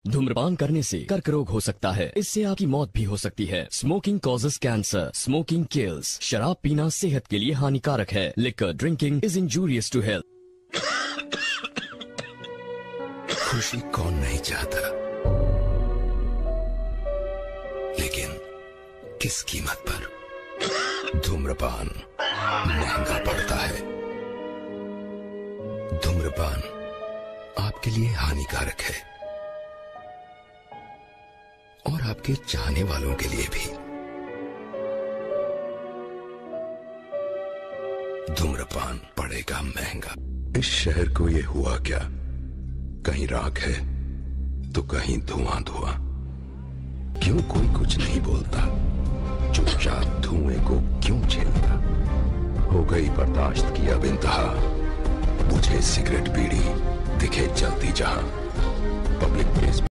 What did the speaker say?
धूम्रपान करने से कर्क रोग हो सकता है, इससे आपकी मौत भी हो सकती है। Smoking causes cancer, smoking kills. शराब पीना सेहत के लिए हानिकारक है। Liquor drinking is injurious to health. खुशी कौन नहीं चाहता, लेकिन किस कीमत पर? धूम्रपान महंगा पड़ता है। धूम्रपान आपके लिए हानिकारक है और आपके चाहने वालों के लिए भी। धूम्रपान पड़ेगा महंगा। इस शहर को ये हुआ क्या? कहीं राख है तो कहीं धुआं धुआं। क्यों कोई कुछ नहीं बोलता? चुपचाप धुएं को क्यों झेलता? हो गई बर्दाश्त की अब इंतहा। बुझे सिगरेट बीड़ी दिखे जलती जहां। Public place